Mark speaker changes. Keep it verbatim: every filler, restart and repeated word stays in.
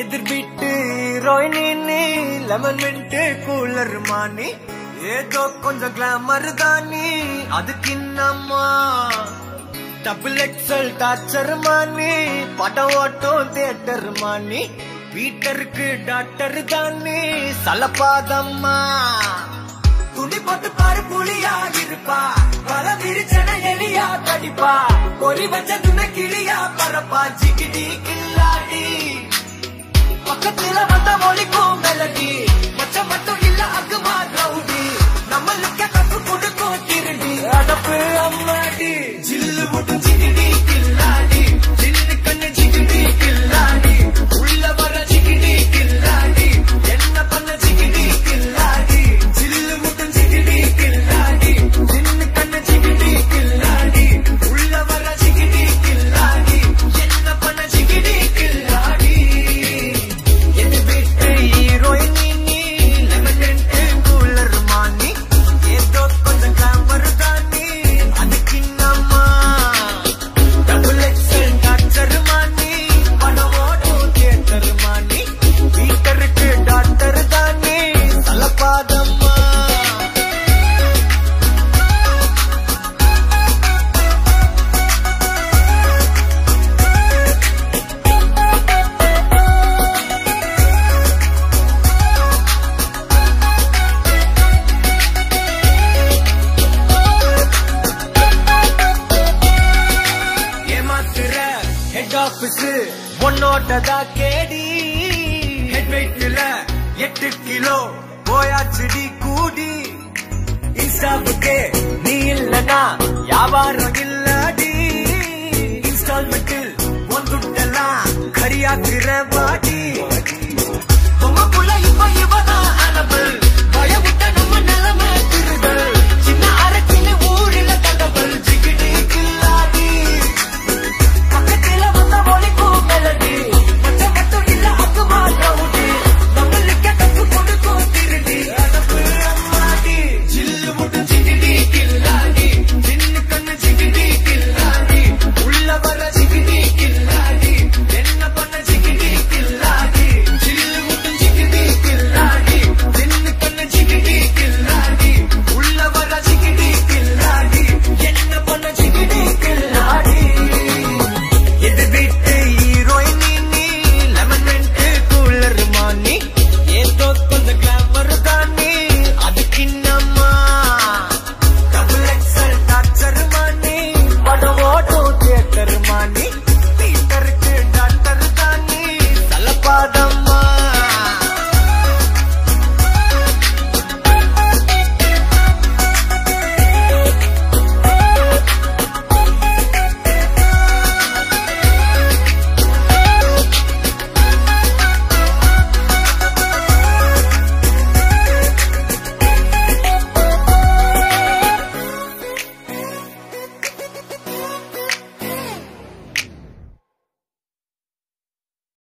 Speaker 1: எதிர் வீட்டு Rohini lemon mint cooler மானி ஏதோ கொஞ்சம் கிளாமர் தானி அதுக்கு என்னம்மா டபுள் எக்ஸல் டார்ச்சர் மானி படம் ஓட்டும் தியேட்டர் மானி வீட்டருக்கு டாக்டர் தானி சலப்பாதம்மா துணி போட்டு பாரு புளியா இருப்பா வர விரிச்சன எலியா கடிப்பா பொறி வச்ச துணை கிளியா பரப்பா ஜிகிடி கில்லாடி பக்கத்துல வந்த மொழிக்கும் மெலடி மச்ச மட்டும் இல்ல அக்குமா ரவுடி நம்மளுக்கு கப்பு கொடுக்கும் திருடி அடப்பு அம்மாடி ஜில்லு மட்டும் ஜிகிடி கில்லாடி ஜில்லு கண்ணு ஜிகிடி கில்லாடி உள்ள வர ஜிகிடி கில்லாடி என்ன பண்ண ஜிகிடி கில்லாடி ஜில்லு மட்டும் ஜிகிடி கில்லாடி ஜில்லு கண்ணு ஜிகிடி கில்லாடி உள்ள வர ஜிகிடி கில்லாடி என்ன பண்ண ஜிகிடி கில்லாடி எது விட்டு ஹீரோயினி லெமன் மின்ட் கூலர் மானி ஏதோ கொஞ்சம் கிளாமர் தானி அதுக்கு என்னம்மா டபுள் எக்ஸல் டாக்டர் மானி பணம் ஓட்டும் தியேட்டர் மானி வீட்டருக்கு டாக்டர் தானி சலப்பாதம்மா ஏமாத்துற ஹெட் ஆபீஸ் உன்னோட்டதா கேடி ஹெட் வெயிட்ல எட்டு கிலோ போயாச்சுடி கூடி இன்ஸ்டாவுக்கே நீ இல்லனா வியாபாரம் இல்லடி இன்ஸ்டால்மெண்டில் ஒன்றுட்டெல்லாம் கரியாக்குற பாடி